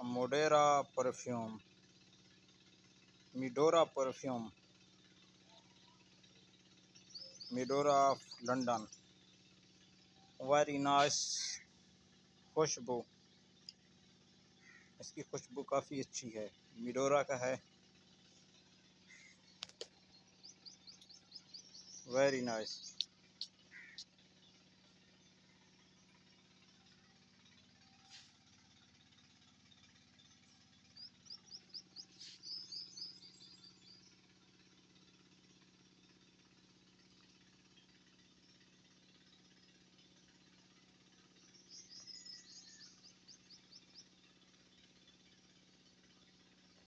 Modhera perfume, Midora perfume, Midora of London. Very nice खुशबू, इसकी खुशबू काफ़ी अच्छी है, मिडोरा का है। Very nice.